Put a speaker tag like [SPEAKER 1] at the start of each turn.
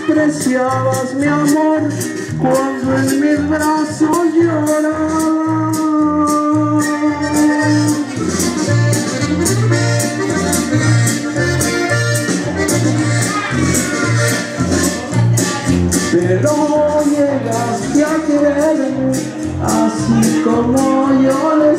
[SPEAKER 1] despreciabas mi amor cuando en mis brazos llorabas. Pero llegaste a quererme así como yo le